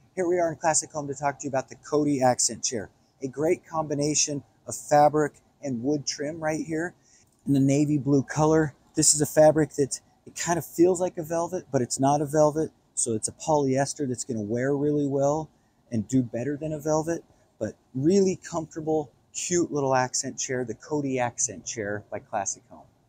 Here we are in Classic Home to talk to you about the Cody Accent Chair. A great combination of fabric and wood trim right here in the navy blue color. This is a fabric that it kind of feels like a velvet, but it's not a velvet. So it's a polyester that's going to wear really well and do better than a velvet, but really comfortable, cute little accent chair, the Cody Accent Chair by Classic Home.